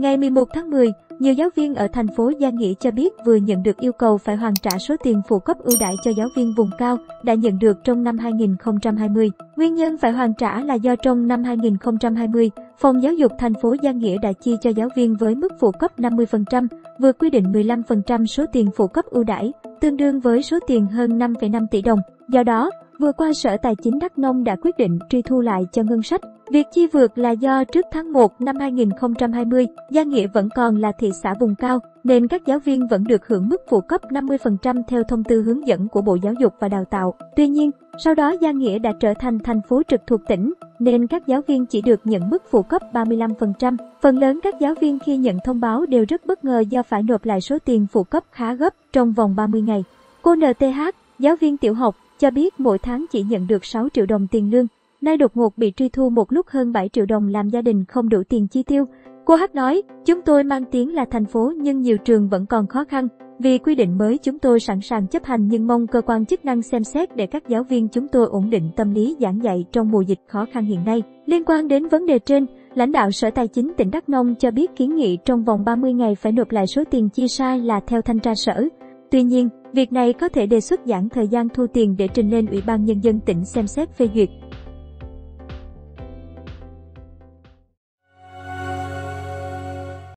Ngày 11 tháng 10, nhiều giáo viên ở thành phố Gia Nghĩa cho biết vừa nhận được yêu cầu phải hoàn trả số tiền phụ cấp ưu đãi cho giáo viên vùng cao đã nhận được trong năm 2020. Nguyên nhân phải hoàn trả là do trong năm 2020, Phòng Giáo dục thành phố Gia Nghĩa đã chi cho giáo viên với mức phụ cấp 50%, vượt quy định 15% số tiền phụ cấp ưu đãi, tương đương với số tiền hơn 5,5 tỷ đồng. Do đó, vừa qua Sở Tài chính Đắk Nông đã quyết định truy thu lại cho ngân sách. Việc chi vượt là do trước tháng 1 năm 2020, Gia Nghĩa vẫn còn là thị xã vùng cao, nên các giáo viên vẫn được hưởng mức phụ cấp 50% theo thông tư hướng dẫn của Bộ Giáo dục và Đào tạo. Tuy nhiên, sau đó Gia Nghĩa đã trở thành thành phố trực thuộc tỉnh, nên các giáo viên chỉ được nhận mức phụ cấp 35%. Phần lớn các giáo viên khi nhận thông báo đều rất bất ngờ do phải nộp lại số tiền phụ cấp khá gấp trong vòng 30 ngày. Cô NTH, giáo viên tiểu học, cho biết mỗi tháng chỉ nhận được 6 triệu đồng tiền lương. Nay đột ngột bị truy thu một lúc hơn 7 triệu đồng làm gia đình không đủ tiền chi tiêu. Cô H nói, chúng tôi mang tiếng là thành phố nhưng nhiều trường vẫn còn khó khăn. Vì quy định mới chúng tôi sẵn sàng chấp hành nhưng mong cơ quan chức năng xem xét để các giáo viên chúng tôi ổn định tâm lý giảng dạy trong mùa dịch khó khăn hiện nay. Liên quan đến vấn đề trên, lãnh đạo Sở Tài chính tỉnh Đắk Nông cho biết kiến nghị trong vòng 30 ngày phải nộp lại số tiền chi sai là theo thanh tra sở. Tuy nhiên, việc này có thể đề xuất giãn thời gian thu tiền để trình lên Ủy ban Nhân dân tỉnh xem xét phê duyệt.